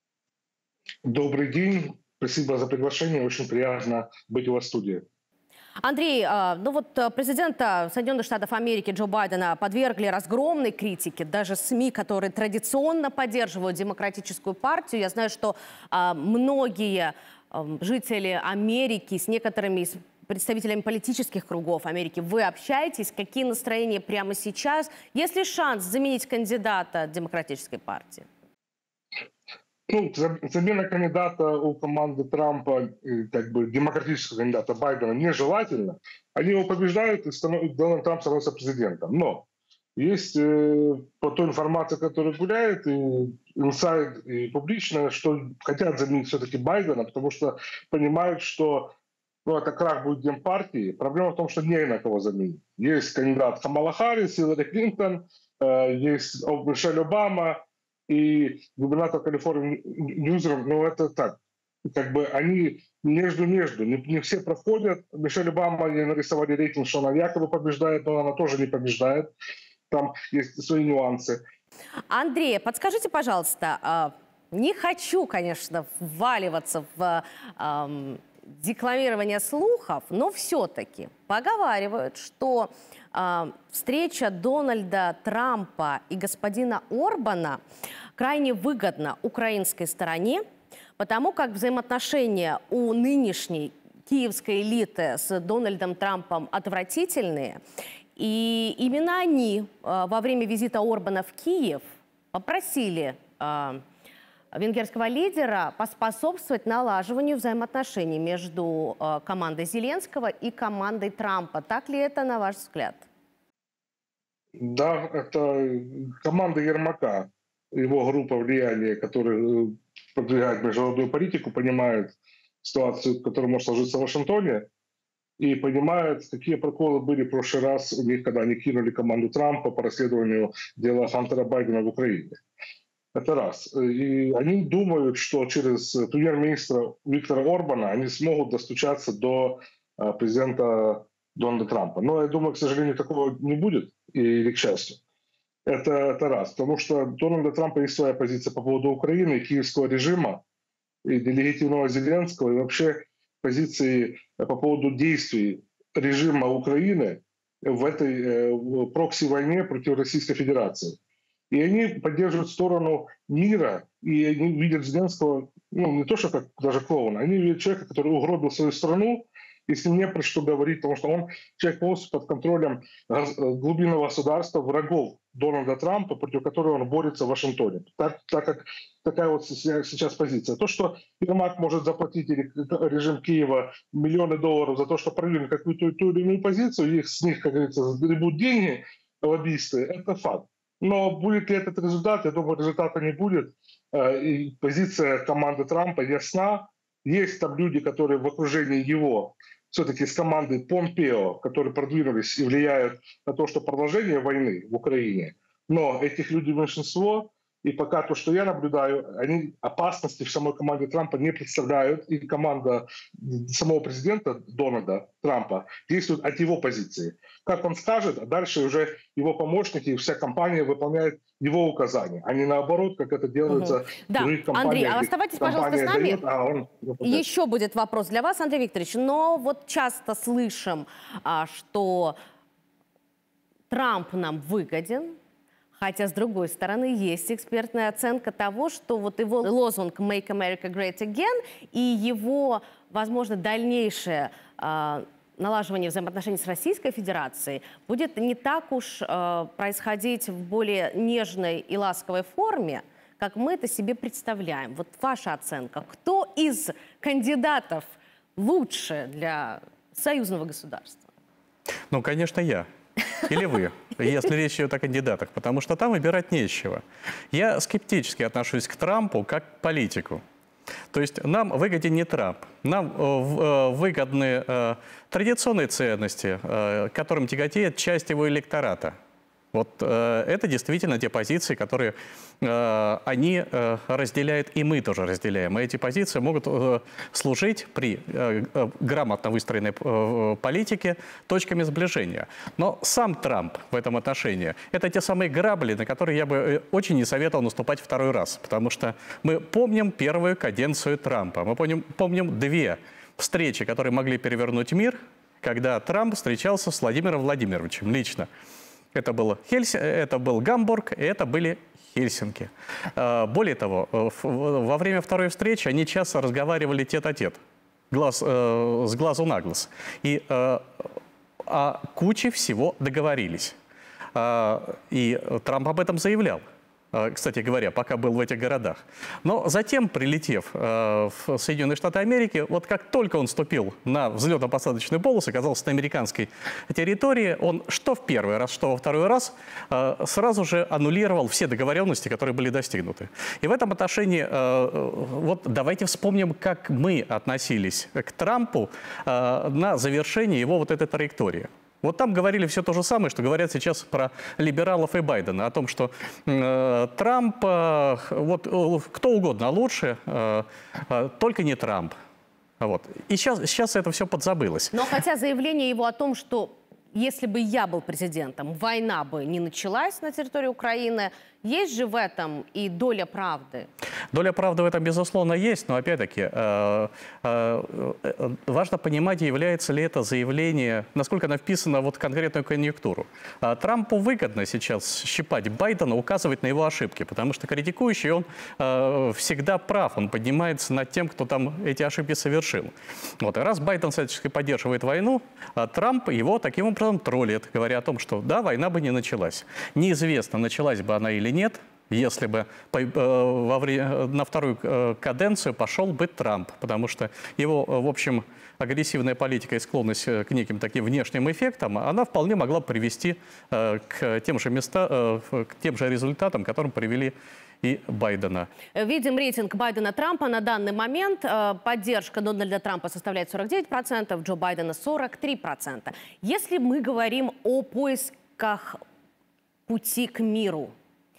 Добрый день. Спасибо за приглашение. Очень приятно быть у вас в студии. Андрей, ну вот президента Соединенных Штатов Америки Джо Байдена подвергли разгромной критике. Даже СМИ, которые традиционно поддерживают демократическую партию. Я знаю, что многие жители Америки с некоторыми из представителями политических кругов Америки вы общаетесь. Какие настроения прямо сейчас? Есть ли шанс заменить кандидата демократической партии? Ну, замена кандидата у команды Трампа, как бы демократического кандидата Байдена, нежелательно. Они его побеждают, и Дональд Трамп становится президентом. Но есть э, по той информации, которая гуляет, и инсайд, и публично, что хотят заменить все-таки Байдена, потому что понимают, что ну, это крах будет Демпартии. Проблема в том, что не на кого заменить. Есть кандидат Камала Харрис, Хиллари Клинтон, э, есть Мишель Обама, и губернатор Калифорнии Ньюсом, ну это так, как бы они между-между, не, не все проходят. Мишель Обама, ей нарисовали рейтинг, что она якобы побеждает, но она тоже не побеждает. Там есть свои нюансы. Андрей, подскажите, пожалуйста, не хочу, конечно, вваливаться в эм, декламирование слухов, но все-таки поговаривают, что э, встреча Дональда Трампа и господина Орбана крайне выгодна украинской стороне, потому как взаимоотношения у нынешней киевской элиты с Дональдом Трампом отвратительные. И именно они э, во время визита Орбана в Киев попросили э, венгерского лидера поспособствовать налаживанию взаимоотношений между э, командой Зеленского и командой Трампа. Так ли это, на ваш взгляд? Да, это команда Ермака, его группа влияния, которая продвигает международную политику, понимает ситуацию, которая может сложиться в Вашингтоне, и понимает, какие проколы были в прошлый раз у них, когда они кинули команду Трампа по расследованию дела Хантера Байдена в Украине. Это раз. И они думают, что через премьер-министра Виктора Орбана они смогут достучаться до президента Дональда Трампа. Но я думаю, к сожалению, такого не будет, или к счастью. Это, это раз. Потому что у Дональда Трампа есть своя позиция по поводу Украины, киевского режима, и нелегитимного Зеленского, и вообще позиции по поводу действий режима Украины в этой э, прокси-войне против Российской Федерации. И они поддерживают сторону мира, и они видят Зеленского, ну, не то что как даже клоуна, они видят человека, который угробил свою страну, и с ним не про что говорить, потому что он человек полностью под контролем глубинного государства, врагов Дональда Трампа, против которого он борется в Вашингтоне. Так, так как такая вот сейчас позиция. То, что Ермак может заплатить, или режим Киева, миллионы долларов за то, что продвинут какую-то ту или иную позицию, их, с них, как говорится, гребут деньги лоббисты, это факт. Но будет ли этот результат? Я думаю, результата не будет. И позиция команды Трампа ясна. Есть там люди, которые в окружении его, все-таки с командой Помпео, которые продвинулись и влияют на то, что продолжение войны в Украине. Но этих людей меньшинство, и пока то, что я наблюдаю, они опасности в самой команде Трампа не представляют. И команда самого президента Дональда Трампа действует от его позиции. Как он скажет, а дальше уже его помощники и вся компания выполняют его указания, а не наоборот, как это делается угу. в других да. компаниях. Андрей, оставайтесь, пожалуйста, с нами. Дает, а он... Еще будет вопрос для вас, Андрей Викторович. Но вот часто слышим, что Трамп нам выгоден, хотя, с другой стороны, есть экспертная оценка того, что вот его лозунг «Make America Great Again» и его, возможно, дальнейшее э, налаживание взаимоотношений с Российской Федерацией будет не так уж э, происходить в более нежной и ласковой форме, как мы это себе представляем. Вот ваша оценка. Кто из кандидатов лучше для союзного государства? Ну, конечно, я. Или вы, если речь идет о кандидатах, потому что там выбирать нечего. Я скептически отношусь к Трампу как к политику. То есть нам выгоден не Трамп, нам э, выгодны э, традиционные ценности, э, которым тяготеет часть его электората. Вот э, это действительно те позиции, которые э, они э, разделяют, и мы тоже разделяем. И эти позиции могут э, служить при э, э, грамотно выстроенной э, политике точками сближения. Но сам Трамп в этом отношении – это те самые грабли, на которые я бы очень не советовал наступать второй раз. Потому что мы помним первую каденцию Трампа, мы помним, помним две встречи, которые могли перевернуть мир, когда Трамп встречался с Владимиром Владимировичем лично. Это был, Хельс... это был Гамбург, и это были Хельсинки. Более того, во время второй встречи они часто разговаривали тет-а-тет, глаз, с глазу на глаз. И о куче всего договорились. И Трамп об этом заявлял, кстати говоря, пока был в этих городах. Но затем, прилетев в Соединенные Штаты Америки, вот как только он ступил на взлетно-посадочную полосу, оказался на американской территории, он что в первый раз, что во второй раз сразу же аннулировал все договоренности, которые были достигнуты. И в этом отношении, вот давайте вспомним, как мы относились к Трампу на завершение его вот этой траектории. Вот там говорили все то же самое, что говорят сейчас про либералов и Байдена, о том, что э, Трамп, э, вот э, кто угодно лучше, э, э, только не Трамп. Вот. И сейчас, сейчас это все подзабылось. Но хотя заявление его о том, что если бы я был президентом, война бы не началась на территории Украины, есть же в этом и доля правды? Доля правды в этом, безусловно, есть, но, опять-таки, э, э, важно понимать, является ли это заявление, насколько оно вписано вот в конкретную конъюнктуру. А Трампу выгодно сейчас щипать Байдена, указывать на его ошибки, потому что критикующий, он э, всегда прав, он поднимается над тем, кто там эти ошибки совершил. Вот. И раз Байден всячески поддерживает войну, а Трамп его таким образом троллит, говоря о том, что да, война бы не началась. Неизвестно, началась бы она или нет, если бы во время, на вторую каденцию пошел бы Трамп, потому что его, в общем, агрессивная политика и склонность к неким таким внешним эффектам, она вполне могла привести к тем же, места, к тем же результатам, к которым привели и Байдена. Видим рейтинг Байдена-Трампа на данный момент. Поддержка Дональда Трампа составляет сорок девять процентов, Джо Байдена сорок три процента. Если мы говорим о поисках пути к миру,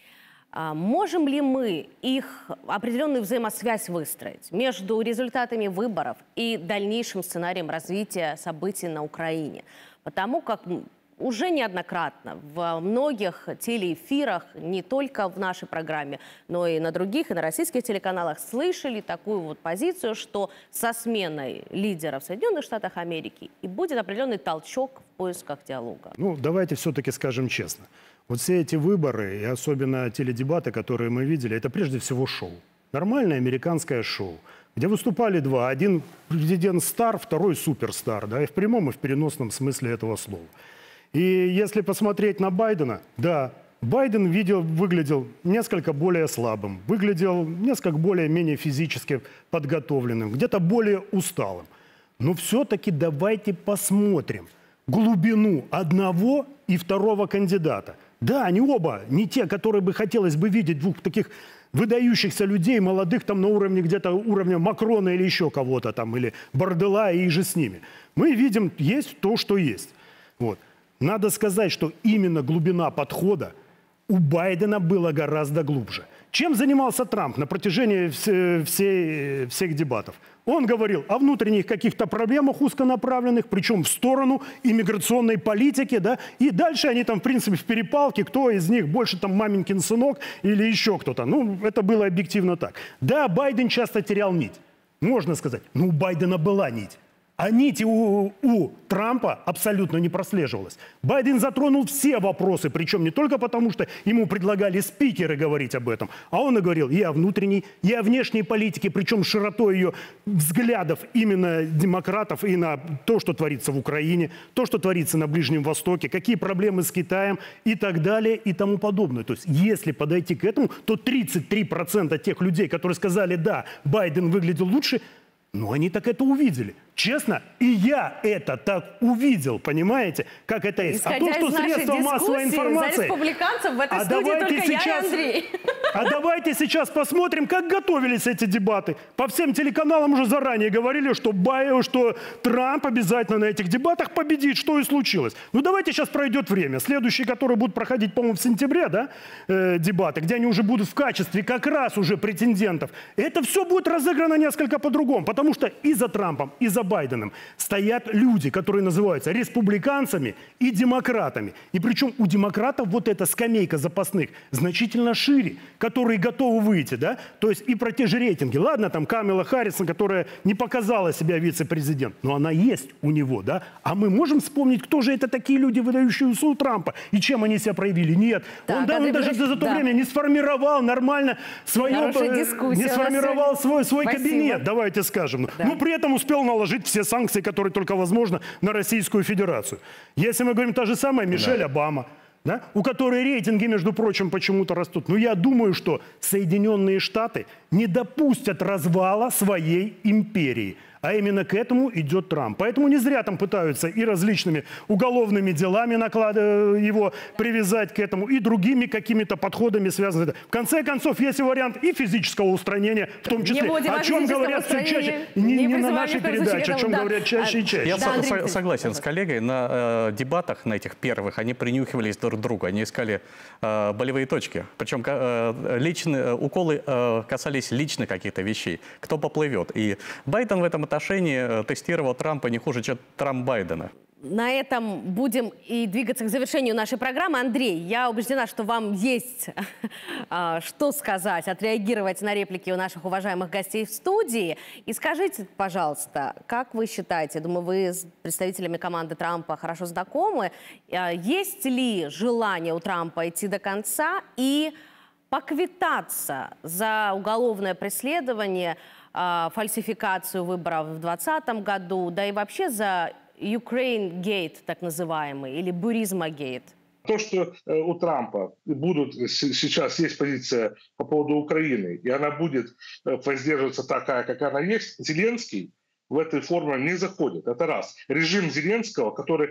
можем ли мы их определенную взаимосвязь выстроить между результатами выборов и дальнейшим сценарием развития событий на Украине? Потому как уже неоднократно в многих телеэфирах, не только в нашей программе, но и на других, и на российских телеканалах слышали такую вот позицию, что со сменой лидера в Соединенных Штатах Америки и будет определенный толчок в поисках диалога. Ну, давайте все-таки скажем честно. Вот все эти выборы, и особенно теледебаты, которые мы видели, это прежде всего шоу. Нормальное американское шоу, где выступали два. Один президент-стар, второй суперстар, да, и в прямом, и в переносном смысле этого слова. И если посмотреть на Байдена, да, Байден видел, выглядел несколько более слабым, выглядел несколько более-менее физически подготовленным, где-то более усталым. Но все-таки давайте посмотрим глубину одного и второго кандидата. Да, они оба не те, которые бы хотелось бы видеть, двух таких выдающихся людей, молодых там на уровне где-то уровня Макрона или еще кого-то там, или Бордела и же с ними. Мы видим, есть то, что есть. Вот. Надо сказать, что именно глубина подхода у Байдена была гораздо глубже. Чем занимался Трамп на протяжении все, все, всех дебатов? Он говорил о внутренних каких-то проблемах узконаправленных, причем в сторону иммиграционной политики, да, и дальше они там, в принципе, в перепалке, кто из них больше там маменькин сынок или еще кто-то. Ну, это было объективно так. Да, Байден часто терял нить, можно сказать, но у Байдена была нить. А нити у, у Трампа абсолютно не прослеживалась. Байден затронул все вопросы, причем не только потому, что ему предлагали спикеры говорить об этом, а он и говорил и о внутренней, и о внешней политике, причем широтой ее взглядов именно демократов и на то, что творится в Украине, то, что творится на Ближнем Востоке, какие проблемы с Китаем и так далее и тому подобное. То есть если подойти к этому, то тридцать три процента тех людей, которые сказали «да, Байден выглядел лучше», ну, они так это увидели. Честно, и я это так увидел, понимаете, как это есть. Исходя а то, что средства массовой информации... За республиканцев в этой а студии только сейчас, я и Андрей. А давайте сейчас посмотрим, как готовились эти дебаты. По всем телеканалам уже заранее говорили, что, Бай, что Трамп обязательно на этих дебатах победит, что и случилось. Ну, давайте сейчас пройдет время. Следующие, которые будут проходить, по-моему, в сентябре, да, э, дебаты, где они уже будут в качестве как раз уже претендентов. Это все будет разыграно несколько по-другому, потому что и за Трампом, и за Байденом стоят люди, которые называются республиканцами и демократами. И причем у демократов вот эта скамейка запасных значительно шире, которые готовы выйти, да? То есть и про те же рейтинги. Ладно, там Камала Харрисон, которая не показала себя вице-президент, но она есть у него, да? А мы можем вспомнить, кто же это такие люди, выдающиеся у Трампа, и чем они себя проявили? Нет. Да, он, да, он даже за то да. время не сформировал нормально свое, не сформировал свой, свой кабинет, давайте скажем. Да. Но при этом успел наложить все санкции, которые только возможно, на Российскую Федерацию. Если мы говорим та же самая Мишель да. Обама, да, у которой рейтинги, между прочим, почему-то растут. Но я думаю, что Соединенные Штаты не допустят развала своей империи. А именно к этому идет Трамп. Поэтому не зря там пытаются и различными уголовными делами наклад... его привязать к этому, и другими какими-то подходами связанными. В конце концов, есть и вариант и физического устранения, в том числе, о чем говорят все чаще, не, не, не на нашей передаче, о чем да. говорят чаще и чаще. Я да, со согласен с коллегой. На э, дебатах, на этих первых, они принюхивались друг к другу, они искали э, болевые точки. Причем э, личные, уколы э, касались лично каких-то вещей. Кто поплывет. И Байден в этом отношении тестировал Трампа не хуже, чем Трамп Байдена. На этом будем и двигаться к завершению нашей программы. Андрей, я убеждена, что вам есть что сказать, отреагировать на реплики у наших уважаемых гостей в студии. И скажите, пожалуйста, как вы считаете, думаю, вы с представителями команды Трампа хорошо знакомы, есть ли желание у Трампа идти до конца и поквитаться за уголовное преследование, фальсификацию выборов в двадцатом году, да и вообще за Ukraine Gate, так называемый, или Буризма Gate? То, что у Трампа будут сейчас есть позиция по поводу Украины, и она будет воздерживаться такая, как она есть, Зеленский в этой форме не заходит. Это раз. Режим Зеленского, который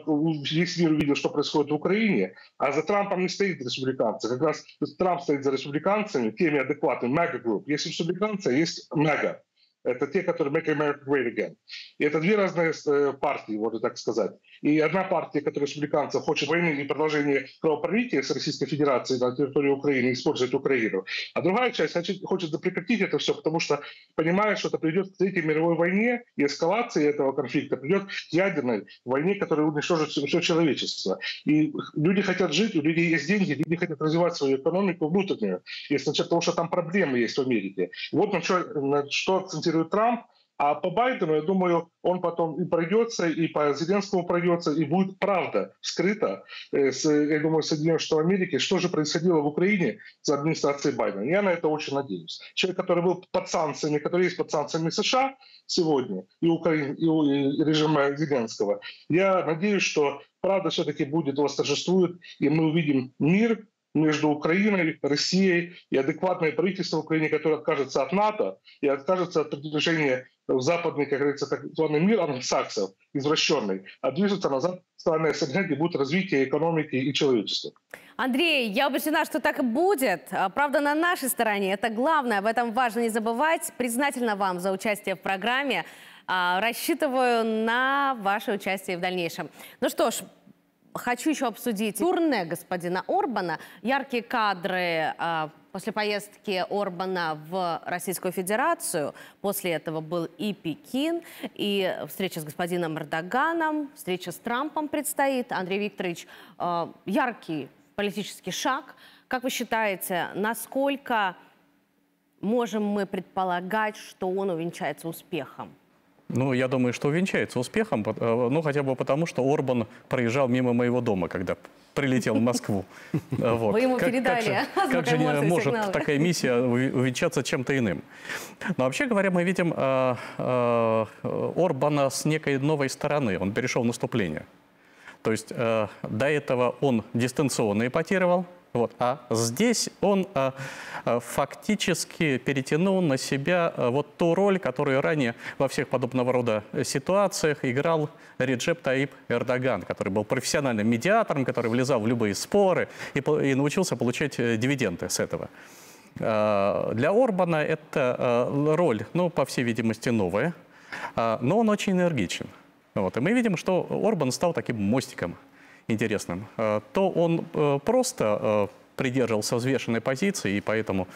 весь мир увидел, что происходит в Украине, а за Трампом не стоит республиканцы. Как раз Трамп стоит за республиканцами, теми адекватными, мега групп. Есть республиканцы, есть мега. Это те, которые make America great again. И это две разные партии, можно так сказать. И одна партия, которая республиканцев хочет войны и продолжения кровопролития с Российской Федерацией на территории Украины, использует Украину. А другая часть хочет, хочет прекратить это все, потому что понимает, что это приведет к Третьей мировой войне, и эскалации этого конфликта приведет к ядерной войне, которая уничтожит все, все человечество. И люди хотят жить, у людей есть деньги, люди хотят развивать свою экономику внутреннюю, если начать того, что там проблемы есть в Америке. И вот на что, на что акцентирует Трамп. А по Байдену, я думаю, он потом и пройдется, и по Зеленскому пройдется, и будет правда вскрыта, с, я думаю, Соединенных Штатов Америки, что же происходило в Украине за администрацией Байдена. Я на это очень надеюсь. Человек, который был под санкциями, который есть под санкциями США сегодня, и, Украины, и, и режима Зеленского, я надеюсь, что правда все-таки будет, восторжествует, и мы увидим мир между Украиной, Россией и адекватное правительство в Украине, которое откажется от НАТО и откажется от продвижения в западный, как говорится, так званый мир англосаксов, извращенный, а движется назад в страны СНГ, где будет развитие экономики и человечества. Андрей, я убеждена, что так и будет. Правда, на нашей стороне. Это главное, об этом важно не забывать. Признательна вам за участие в программе. Рассчитываю на ваше участие в дальнейшем. Ну что ж, хочу еще обсудить турне господина Орбана. Яркие кадры э, после поездки Орбана в Российскую Федерацию. После этого был и Пекин, и встреча с господином Эрдоганом, встреча с Трампом предстоит. Андрей Викторович, э, яркий политический шаг. Как вы считаете, насколько можем мы предполагать, что он увенчается успехом? Ну, я думаю, что увенчается успехом, ну, хотя бы потому, что Орбан проезжал мимо моего дома, когда прилетел в Москву. Вот. Вы ему как, передали. Как же, как же может сигналы. Такая миссия увенчаться чем-то иным? Но вообще говоря, мы видим э, э, Орбана с некой новой стороны. Он перешел в наступление. То есть э, до этого он дистанционно эпатировал. Вот. А здесь он а, а, фактически перетянул на себя а, вот ту роль, которую ранее во всех подобного рода ситуациях играл Реджеп Таип Эрдоган, который был профессиональным медиатором, который влезал в любые споры и, и научился получать дивиденды с этого. А, для Орбана эта а, роль, ну, по всей видимости, новая, а, но он очень энергичен. Вот. И мы видим, что Орбан стал таким мостиком интересным. То он просто придерживался взвешенной позиции и поэтому,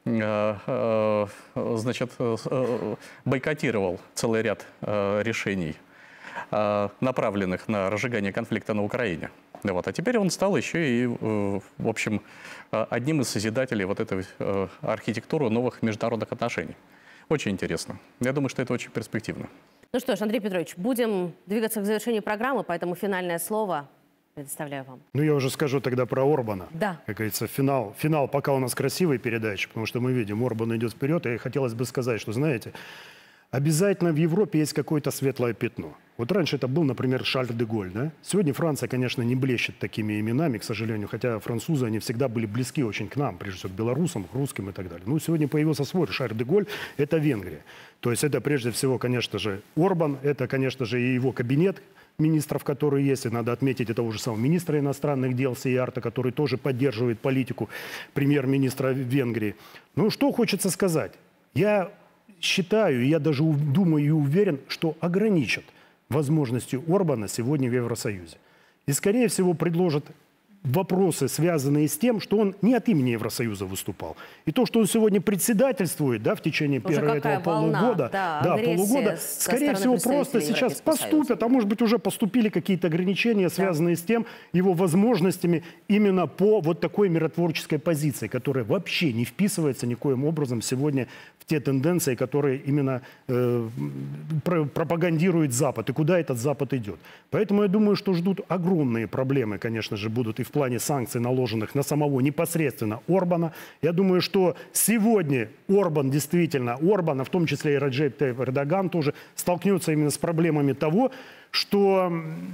значит, бойкотировал целый ряд решений, направленных на разжигание конфликта на Украине. Вот. А теперь он стал еще и, в общем, одним из созидателей вот этой архитектуры новых международных отношений. Очень интересно. Я думаю, что это очень перспективно. Ну что ж, Андрей Петрович, будем двигаться к завершению программы, поэтому финальное слово предоставляю вам. Ну, я уже скажу тогда про Орбана. Да. Как говорится, финал. Финал пока у нас красивая передача, потому что мы видим, Орбан идет вперед. И хотелось бы сказать, что, знаете, обязательно в Европе есть какое-то светлое пятно. Вот раньше это был, например, Шарль де Голль. Да? Сегодня Франция, конечно, не блещет такими именами, к сожалению, хотя французы, они всегда были близки очень к нам, прежде всего к белорусам, к русским и так далее. Ну, сегодня появился свой Шарль де Голль, это Венгрия. То есть это прежде всего, конечно же, Орбан, это, конечно же, и его кабинет министров, которые есть. И надо отметить и того же самого министра иностранных дел Сиярто, который тоже поддерживает политику премьер-министра Венгрии. Ну, что хочется сказать. Я считаю, я даже думаю и уверен, что ограничат возможности Орбана сегодня в Евросоюзе. И, скорее всего, предложат вопросы, связанные с тем, что он не от имени Евросоюза выступал. И то, что он сегодня председательствует, да, в течение первого этого полугода, да, да, полугода, скорее всего, просто сейчас поступят, а может быть, уже поступили какие-то ограничения, связанные да. с тем, его возможностями именно по вот такой миротворческой позиции, которая вообще не вписывается никоим образом сегодня в те тенденции, которые именно э, пропагандирует Запад, и куда этот Запад идет. Поэтому я думаю, что ждут огромные проблемы, конечно же, будут и в плане санкций, наложенных на самого непосредственно Орбана. Я думаю, что сегодня Орбан действительно, Орбан, а в том числе и Реджеп Тайип Эрдоган тоже столкнется именно с проблемами того, что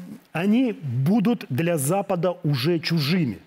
они будут для Запада уже чужими.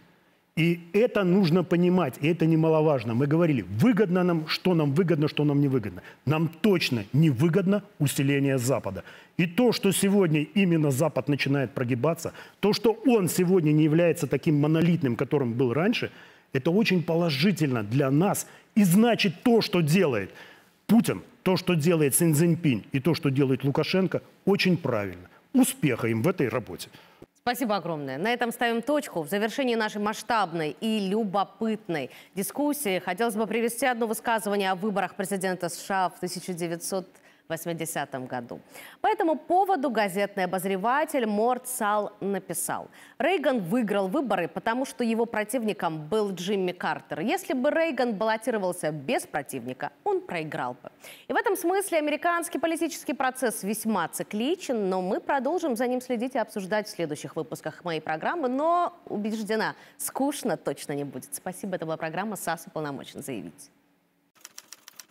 И это нужно понимать, и это немаловажно. Мы говорили, выгодно нам, что нам выгодно, что нам не выгодно. Нам точно не выгодно усиление Запада. И то, что сегодня именно Запад начинает прогибаться, то, что он сегодня не является таким монолитным, которым был раньше, это очень положительно для нас. И значит, то, что делает Путин, то, что делает Си Цзиньпинь и то, что делает Лукашенко, очень правильно. Успеха им в этой работе. Спасибо огромное. На этом ставим точку. В завершении нашей масштабной и любопытной дискуссии хотелось бы привести одно высказывание о выборах президента США в тысяча девятьсот восьмидесятом году. По этому поводу газетный обозреватель Морт Сал написал: Рейган выиграл выборы, потому что его противником был Джимми Картер. Если бы Рейган баллотировался без противника, он проиграл бы. И в этом смысле американский политический процесс весьма цикличен, но мы продолжим за ним следить и обсуждать в следующих выпусках моей программы. Но, убеждена, скучно точно не будет. Спасибо, это была программа «САС уполномочен заявить».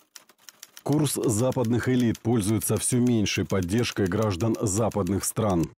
Курс западных элит пользуется все меньшей поддержкой граждан западных стран.